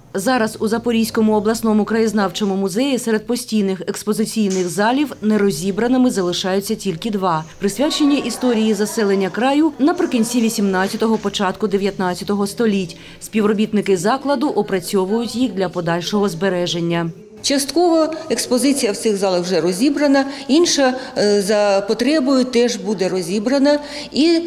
Зараз у Запорізькому обласному краєзнавчому музеї серед постійних експозиційних залів нерозібраними залишаються тільки два, присвячені історії заселення краю наприкінці 18-го, початку 19-го століть. Співробітники закладу опрацьовують їх для подальшого збереження. Частково експозиція в цих залах вже розібрана, інша за потребою теж буде розібрана і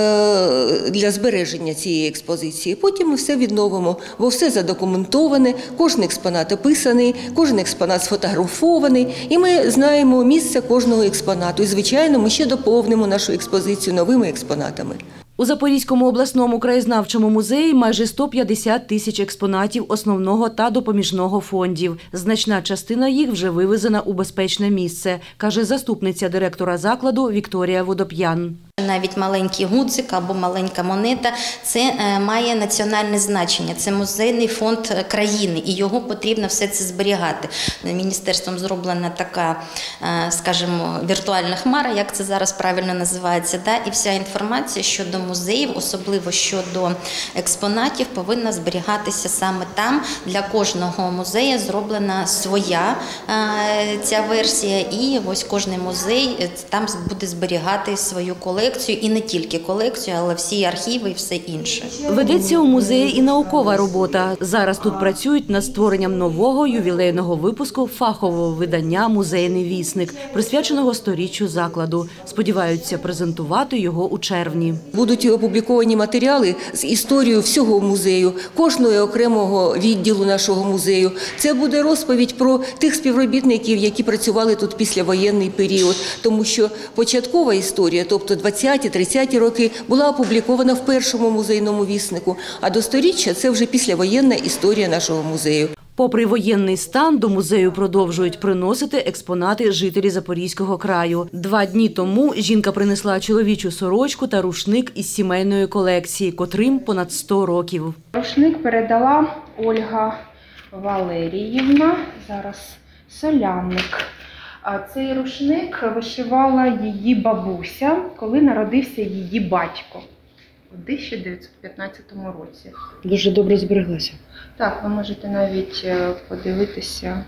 для збереження цієї експозиції. Потім ми все відновимо, бо все задокументоване, кожен експонат описаний, кожен експонат сфотографований, і ми знаємо місце кожного експонату. І, звичайно, ми ще доповнимо нашу експозицію новими експонатами. У Запорізькому обласному краєзнавчому музеї майже 150 тисяч експонатів основного та допоміжного фондів. Значна частина їх вже вивезена у безпечне місце, каже заступниця директора закладу Вікторія Водоп'ян. Навіть маленький гудзик або маленька монета – це має національне значення, це музейний фонд країни, і його потрібно все це зберігати. Міністерством зроблена така, скажімо, віртуальна хмара, як це зараз правильно називається, і вся інформація щодо музеїв, особливо щодо експонатів, повинна зберігатися саме там. Для кожного музею зроблена своя ця версія, і ось кожний музей там буде зберігати свою колекцію. І не тільки колекцію, але всі архіви і все інше. Ведеться у музеї і наукова робота. Зараз тут працюють над створенням нового ювілейного випуску фахового видання «Музейний вісник», присвяченого 100-річчю закладу. Сподіваються презентувати його у червні. Будуть опубліковані матеріали з історією всього музею, кожного окремого відділу нашого музею. Це буде розповідь про тих співробітників, які працювали тут післявоєнний період, тому що початкова історія, тобто 20-30 роки, була опублікована в першому музейному віснику, а до 100-річчя – це вже післявоєнна історія нашого музею. Попри воєнний стан, до музею продовжують приносити експонати жителі Запорізького краю. 2 дні тому жінка принесла чоловічу сорочку та рушник із сімейної колекції, котрим понад 100 років. Рушник передала Ольга Валеріївна, зараз Солянник. Цей рушник вишивала її бабуся, коли народився її батько у 1915 році. Дуже добре збереглася. Так, ви можете навіть подивитися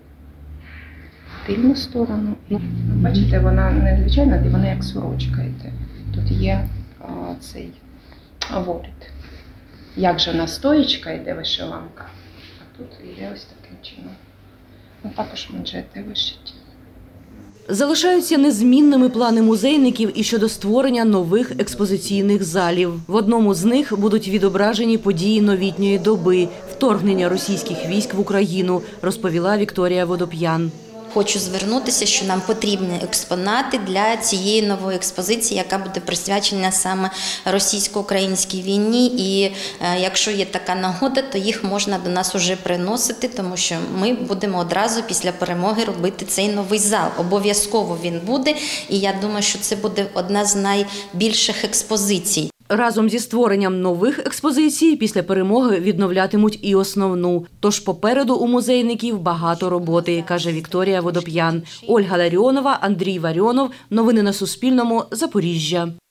тильну сторону. Бачите, вона не звичайна, вона як сорочка йде. Тут є цей воріт. Як же на стоєчка йде вишиванка, а тут йде ось таким чином. Також манжети вишиті. Залишаються незмінними плани музейників і щодо створення нових експозиційних залів. В одному з них будуть відображені події новітньої доби – вторгнення російських військ в Україну, розповіла Вікторія Водоп'ян. Хочу звернутися, що нам потрібні експонати для цієї нової експозиції, яка буде присвячена саме російсько-українській війні. І якщо є така нагода, то їх можна до нас уже приносити, тому що ми будемо одразу після перемоги робити цей новий зал. Обов'язково він буде, і я думаю, що це буде одна з найбільших експозицій. Разом зі створенням нових експозицій після перемоги відновлятимуть і основну. Тож попереду у музейників багато роботи, каже Вікторія Водоп'ян. Ольга Ларіонова, Андрій Варіонов. Новини на Суспільному. Запоріжжя.